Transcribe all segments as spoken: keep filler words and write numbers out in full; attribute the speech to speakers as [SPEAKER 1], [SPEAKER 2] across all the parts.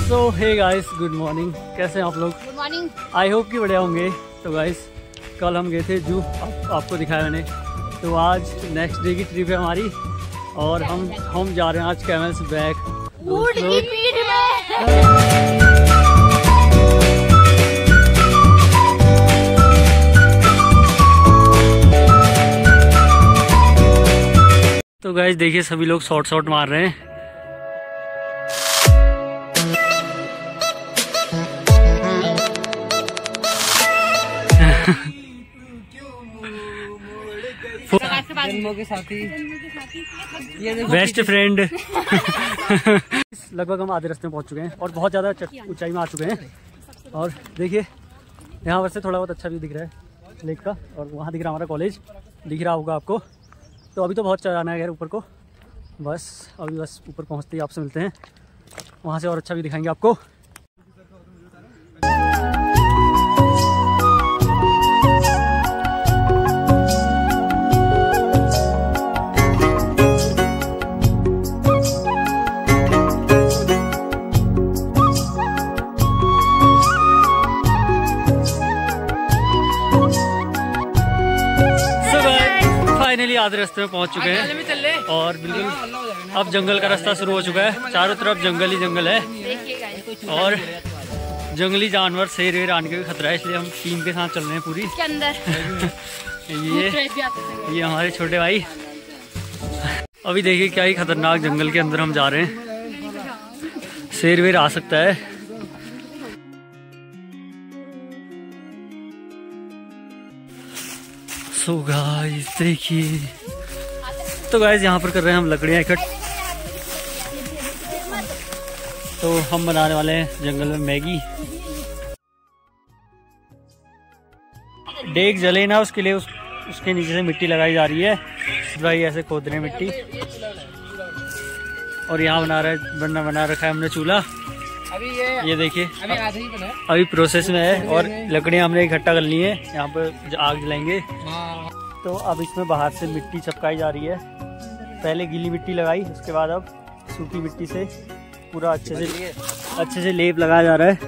[SPEAKER 1] सो hey guys, good morning. कैसे हैं आप लोग?
[SPEAKER 2] Good morning.
[SPEAKER 1] आई होप कि बढ़िया होंगे। तो गाइस कल हम गए थे जू, आप, आपको दिखाया मैंने। तो आज नेक्स्ट डे की ट्रिप है हमारी और हम हम जा रहे हैं आज कैमल्स बैक। तो गाइस देखिए सभी लोग शॉर्ट शॉट मार रहे हैं।
[SPEAKER 3] जन्मों के साथी,
[SPEAKER 1] बेस्ट फ्रेंड। लगभग हम आधे रास्ते में पहुंच चुके हैं और बहुत ज़्यादा ऊंचाई में आ चुके हैं। और देखिए यहाँ पर से थोड़ा बहुत अच्छा व्यू दिख रहा है लेक का, और वहाँ दिख रहा है हमारा कॉलेज, दिख रहा होगा आपको। तो अभी तो बहुत चढ़ाना है यार ऊपर को, बस अभी बस ऊपर पहुँचते ही आपसे मिलते हैं, वहाँ से और अच्छा भी दिखाएंगे आपको। फाइनली आधे रास्ते में पहुंच चुके हैं और बिल्कुल अब जंगल का रास्ता शुरू हो चुका है। चारों तरफ जंगल ही जंगल है और जंगली जानवर शेर वेर आने का भी खतरा है, इसलिए हम टीम के साथ चल रहे हैं पूरी
[SPEAKER 2] के अंदर।
[SPEAKER 1] ये ये हमारे छोटे भाई। अभी देखिए क्या ही खतरनाक जंगल के अंदर हम जा रहे हैं, शेर वेर आ सकता है। तो गाइस देखिए, तो गाइस यहाँ पर कर रहे हैं हम लकड़ियाँ इकट्ठ। तो हम बनाने वाले हैं जंगल में मैगी। डेग जले ना उसके लिए उस, उसके नीचे से मिट्टी लगाई जा रही है। भाई ऐसे खोद रहे हैं मिट्टी और यहाँ बना रहा बना बना रखा है हमने चूल्हा।
[SPEAKER 3] अभी ये
[SPEAKER 1] ये देखिए
[SPEAKER 3] अभी आधा ही बना है,
[SPEAKER 1] अभी प्रोसेस में है और लकड़ियाँ हमने इकट्ठा कर ली हैं। यहाँ पर आग जलाएंगे। तो अब इसमें बाहर से मिट्टी चपकाई जा रही है। पहले गीली मिट्टी लगाई, उसके बाद अब सूखी मिट्टी से पूरा अच्छे से अच्छे से लेप लगाया जा रहा है।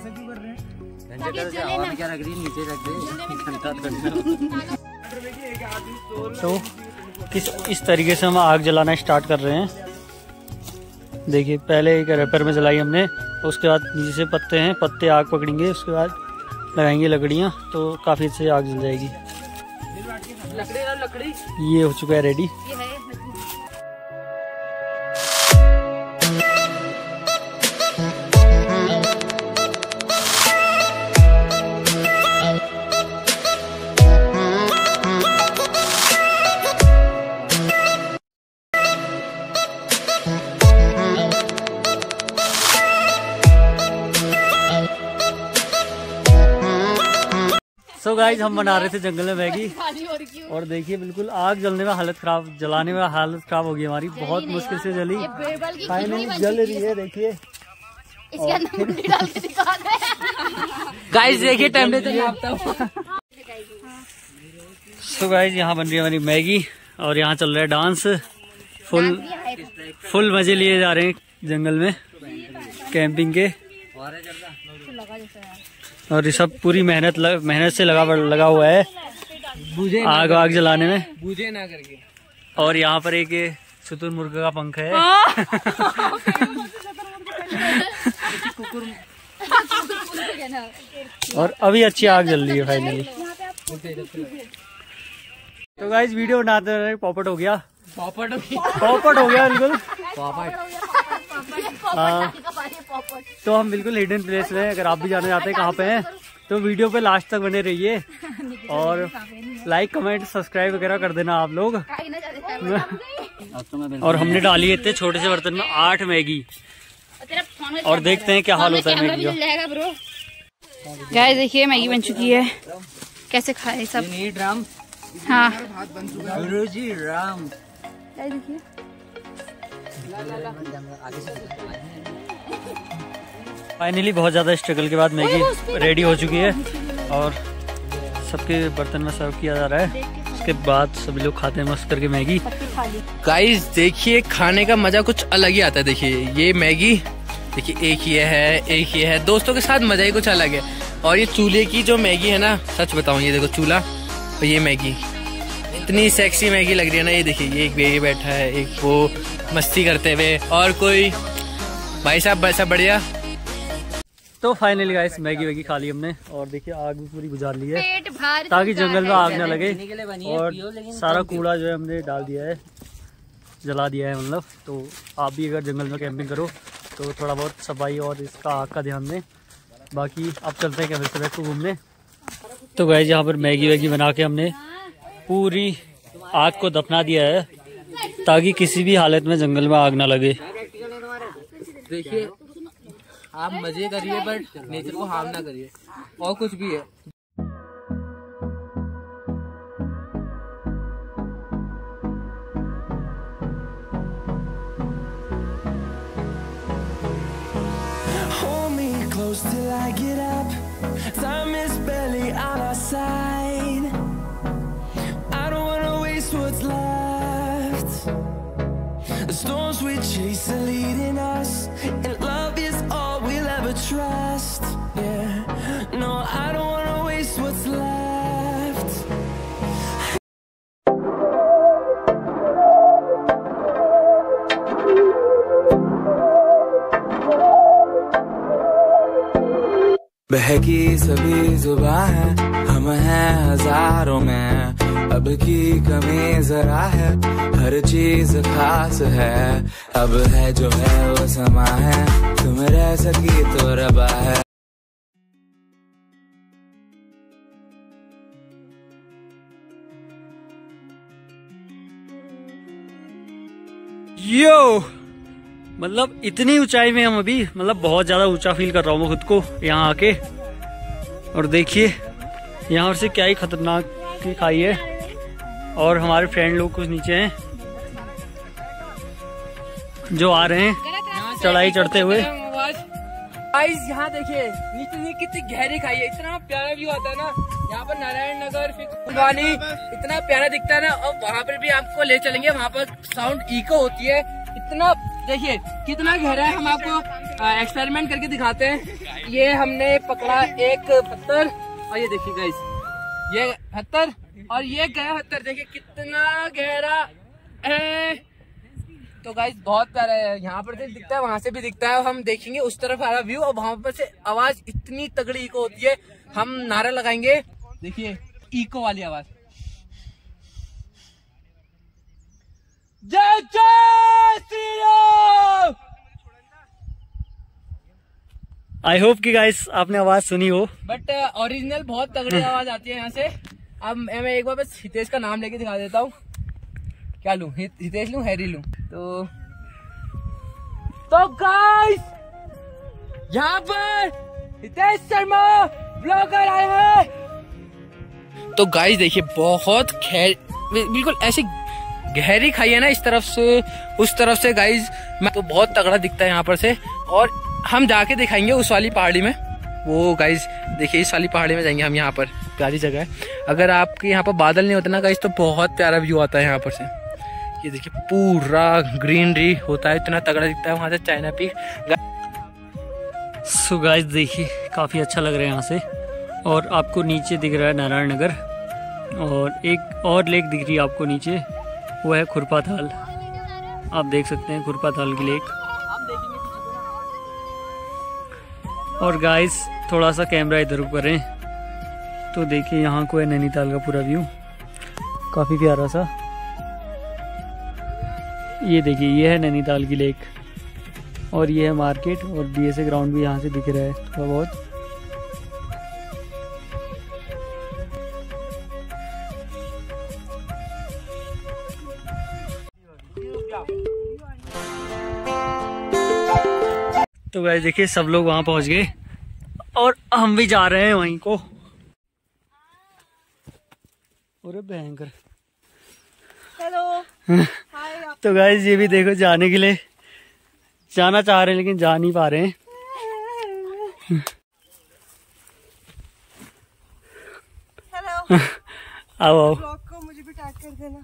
[SPEAKER 1] तो किस इस तरीके से हम आग जलाना स्टार्ट कर रहे हैं। देखिए पहले एक रैपर में जलाई हमने, उसके बाद नीचे से पत्ते हैं, पत्ते आग पकड़ेंगे, उसके बाद लगाएंगे लकड़ियाँ, तो काफ़ी अच्छे से आग जल जाएगी।
[SPEAKER 3] लकड़ी लकड़ी
[SPEAKER 1] ये हो चुका है रेडी। सो गाइस हम बना रहे थे जंगल में मैगी और देखिए बिल्कुल आग जलने में हालत खराब, जलाने में हालत खराब हो गई हमारी। बहुत मुश्किल से जली, फाइनली जल रही है। देखिए
[SPEAKER 3] गाइस देखिए टेम्परेचर।
[SPEAKER 1] सो गाइस यहाँ बन रही है हमारी मैगी और यहाँ चल रहा है डांस। फुल फुल मजे लिए जा रहे हैं जंगल में कैंपिंग के। और ये सब पूरी मेहनत लग, मेहनत से लगा लगा हुआ है आग आग जलाने में,
[SPEAKER 3] बूझे ना करके।
[SPEAKER 1] और यहाँ पर एक शुतुरमुर्ग का पंख है। और अभी अच्छी आग जल रही है फाइनली। तो गाइस वीडियो बनाते रहे, पॉपट हो गया
[SPEAKER 3] पॉपट
[SPEAKER 1] पॉपट हो गया बिल्कुल
[SPEAKER 3] पॉपट।
[SPEAKER 1] हाँ, तो हम बिल्कुल हिडन प्लेस में, अगर आप भी जाने जाते हैं कहाँ पे हैं तो वीडियो पे लास्ट तक बने रहिए और लाइक कमेंट सब्सक्राइब वगैरह कर देना आप लोग। और हमने डाली है इतने छोटे से बर्तन में आठ मैगी और देखते हैं क्या हाल होता है मैगी का।
[SPEAKER 2] गाइस देखिए मैगी बन चुकी है, कैसे खाए सब।
[SPEAKER 3] राम
[SPEAKER 2] हाँ
[SPEAKER 3] रोजी राम
[SPEAKER 2] देखिए
[SPEAKER 1] फाइनली बहुत ज़्यादा स्ट्रगल के बाद मैगी रेडी हो चुकी है और सबके बर्तन में सर्व किया जा रहा है। उसके बाद सभी लोग खाते हैं मस्त करके मैगी।
[SPEAKER 3] गाइस देखिए खाने का मजा कुछ अलग ही आता है। देखिए ये मैगी देखिए एक ये है, एक ये है। दोस्तों के साथ मजा ही कुछ अलग है। और ये चूल्हे की जो मैगी है ना, सच बताऊं, ये देखो चूल्हा और ये मैगी, इतनी सेक्सी मैगी लग रही है ना। ये देखिए, ये एक बेबी बैठा है, एक वो मस्ती करते हुए, और कोई भाई साहब वैसा बढ़िया।
[SPEAKER 1] तो फाइनली गाइस मैगी वैगी खा ली हमने, और देखिए आग भी पूरी बुझा ली है
[SPEAKER 2] पेट भर
[SPEAKER 1] ताकि जंगल में आग ना लगे।
[SPEAKER 3] है,
[SPEAKER 1] और सारा कूड़ा जो है हमने डाल दिया है, जला दिया है मतलब। तो आप भी अगर जंगल में कैंपिंग करो तो थोड़ा बहुत सफाई और इसका आग का ध्यान दें। बाकी अब चलते हैं कैंपस पे को घूमने। तो गाइस यहाँ पर मैगी वैगी बना के हमने पूरी आग को दफना दिया है ताकि किसी भी हालत में जंगल में आग ना लगे।
[SPEAKER 3] देखिए आप मजे करिए बट नेचर को हार्म ना करिए, और कुछ भी है।
[SPEAKER 4] Till I get up, time is barely on our side. I don't wanna waste what's left. The storms we chase are leading us, and love is all we'll ever trust. Yeah, no, I don't wanna waste what's left. बहकी सभी जुबां है, हम हैं हजारों में, अब की कमी जरा है, हर चीज खास है। अब है जो है वो समा है, तुम रह सकी तो रबा है।
[SPEAKER 1] यो मतलब इतनी ऊंचाई में हम अभी, मतलब बहुत ज्यादा ऊंचा फील कर रहा हूँ मैं खुद को यहाँ आके। और देखिए यहाँ से क्या ही खतरनाक की खाई है, और हमारे फ्रेंड लोग कुछ नीचे हैं जो आ रहे हैं चढ़ाई चढ़ते हुए।
[SPEAKER 3] गाइस यहाँ देखिए नीचे से कितनी गहरी खाई है, इतना प्यारा व्यू आता है ना यहाँ पर। नारायण नगर फिर फुलवानी इतना प्यारा दिखता है ना। और वहाँ पर भी आपको ले चलेंगे, वहाँ पर साउंड इको होती है। इतना देखिए कितना गहरा है, हम आपको एक्सपेरिमेंट करके दिखाते हैं। ये हमने पकड़ा एक पत्थर, और ये देखिए गाइस ये पत्थर और ये गया पत्थर, देखिए कितना गहरा है। तो गाइस बहुत प्यारा है, यहाँ पर से दिखता है, वहाँ से भी दिखता है। हम देखेंगे उस तरफ आ रहा व्यू, और वहाँ पर से आवाज इतनी तगड़ी इको होती है। हम नारा लगाएंगे, देखिए इको वाली आवाज, जय जय श्री राम।
[SPEAKER 1] आई होप कि गाइस आपने आवाज सुनी हो,
[SPEAKER 3] बट ओरिजिनल बहुत तगड़ी आवाज आती है यहाँ से। अब मैं एक बार बस हितेश का नाम लेके दिखा देता हूँ। क्या लूं, हितेश लूं, हैरी लूं? तो तो गाइस यहाँ पर हितेश शर्मा ब्लॉगर आए हैं। तो गाइस देखिए बहुत खैर बिल्कुल ऐसी गहरी खाई है ना, इस तरफ से उस तरफ से गाइस, मैं तो बहुत तगड़ा दिखता है यहाँ पर से। और हम जाके दिखाएंगे उस वाली पहाड़ी में। वो गाइस देखिए इस वाली पहाड़ी में जाएंगे हम, यहाँ पर प्यारी जगह है। अगर आपके यहाँ पर बादल नहीं होते ना गाइस तो बहुत प्यारा व्यू आता है यहाँ पर से। ये देखिए पूरा ग्रीनरी होता है, इतना तगड़ा दिखता है वहां से चाइना पीक।
[SPEAKER 1] सो गाइस देखिए काफी अच्छा लग रहा है यहाँ से। और आपको नीचे दिख रहा है नारायण नगर, और एक और लेक दिख रही है आपको नीचे, वो है खुरपा थाल। आप देख सकते हैं खुरपा थाल की लेक। और गाइस थोड़ा सा कैमरा इधर करें तो देखिए यहाँ को है नैनीताल का पूरा व्यू, काफी प्यारा सा। ये देखिए ये है नैनीताल की लेक, और ये है मार्केट, और बीएसए ग्राउंड भी यहाँ से दिख रहा है थोड़ा बहुत। तो गाइस देखिए सब लोग वहां पहुंच गए, और हम भी जा रहे हैं वहीं को। अरे भयंकर।
[SPEAKER 5] हेलो।
[SPEAKER 1] तो गाइस ये भी देखो जाने के लिए जाना चाह रहे हैं लेकिन जा नहीं पा रहे हैं।
[SPEAKER 5] हेलो।
[SPEAKER 1] आओ आओ।
[SPEAKER 5] ब्लॉग को मुझे भी टैग कर देना।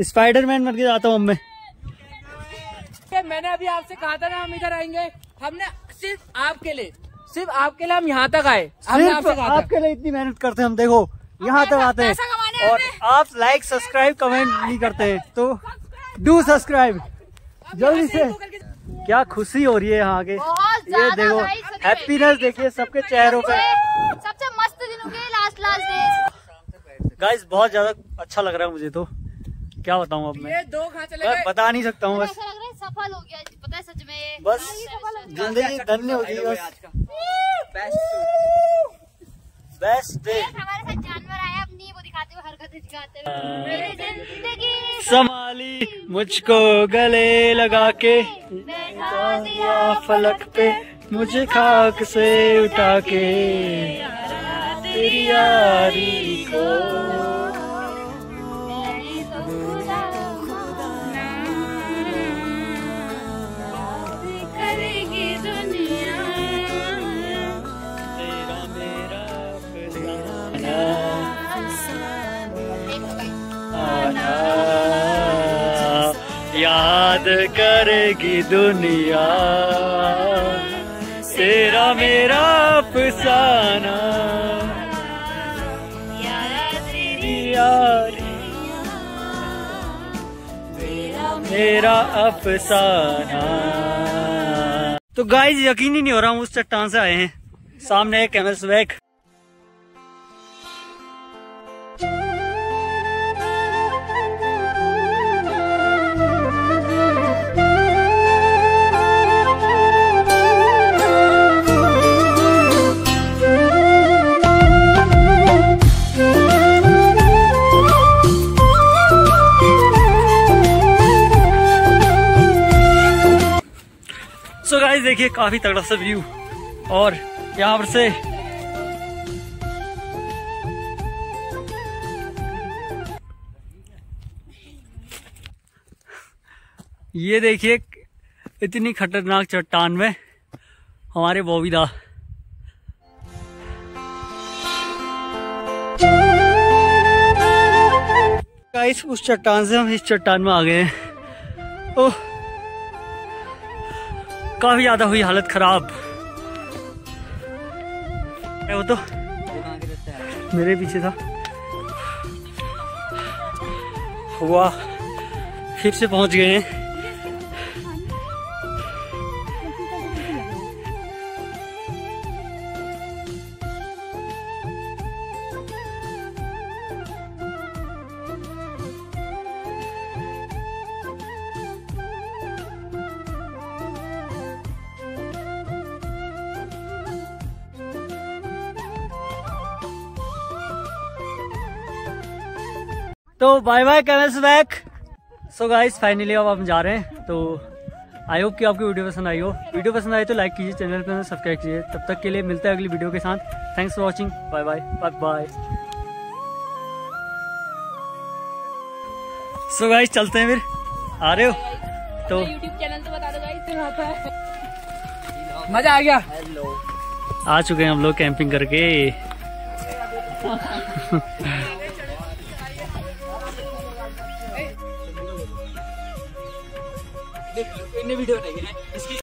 [SPEAKER 1] स्पाइडरमैन बन के जाता हूँ अब मैं।
[SPEAKER 3] मैंने अभी आपसे कहा था ना हम इधर आएंगे, हमने सिर्फ आपके लिए, सिर्फ आपके लिए हम यहाँ तक आए। हमने
[SPEAKER 1] सिर्फ
[SPEAKER 3] आपसे कहा था।
[SPEAKER 1] आपके लिए इतनी मेहनत करते हैं हम, देखो यहाँ तक आते हैं और आप लाइक सब्सक्राइब कमेंट नहीं करते हैं, तो डू सब्सक्राइब जल्दी से। क्या खुशी हो रही है यहाँ के, ये देखो हैप्पीनेस देखिए सबके चेहरों पे।
[SPEAKER 2] सबसे मस्त दिनों के लास्ट लास्ट डेज।
[SPEAKER 1] गाइस बहुत ज्यादा अच्छा लग रहा है मुझे, तो क्या बताऊँ अब मैं,
[SPEAKER 3] ये दो कहाँ चले
[SPEAKER 1] मैं
[SPEAKER 3] गए?
[SPEAKER 1] बता नहीं सकता हूँ। बस
[SPEAKER 2] ऐसा लग रहा है सफल हो गया, पता है सच में।
[SPEAKER 1] बस जिंदगी धन्य हो गई बस। Best day.
[SPEAKER 2] हमारे साथ जानवर आया अपनी वो दिखाते हुए, हरकतें दिखाते हुए। मेरी जिंदगी
[SPEAKER 1] संभाली मुझको गले लगा के,
[SPEAKER 2] बैठा दिया
[SPEAKER 1] फलक पे मुझे खाक से उठा के, तेरी यारी को
[SPEAKER 2] करेगी दुनिया।
[SPEAKER 1] तेरा मेरा आना याद करेगी दुनिया, तेरा मेरा अफसाना यारी मेरा अफसाना। तो गाइस यकीन ही नहीं हो रहा, हम उस चट्टान से आए हैं, सामने एक कैमल्स बैक। सो गाइस देखिए काफी तगड़ा सा व्यू, और यहाँ पर से ये देखिए इतनी खतरनाक चट्टान में हमारे बॉबीदा। गाइस उस चट्टान से हम इस चट्टान में आ गए हैं। ओह काफी ज्यादा हुई हालत खराब। वो तो मेरे पीछे था। हुआ फिर से पहुंच गए हैं। तो bye bye camels back. So guys finally अब हम जा रहे हैं। तो आई होप कि आपको वीडियो पसंद आई हो। वीडियो पसंद आई तो लाइक कीजिए, चैनल पर सब्सक्राइब कीजिए। तब तक के लिए मिलते हैं अगली वीडियो के साथ। Thanks for watching. Bye bye bye bye. So guys चलते हैं फिर, आ रहे हो तो
[SPEAKER 3] यूट्यूब चैनल तो बता दो गाइस। मजा आ गया।
[SPEAKER 1] आ चुके हैं हम लोग कैंपिंग करके। वीडियो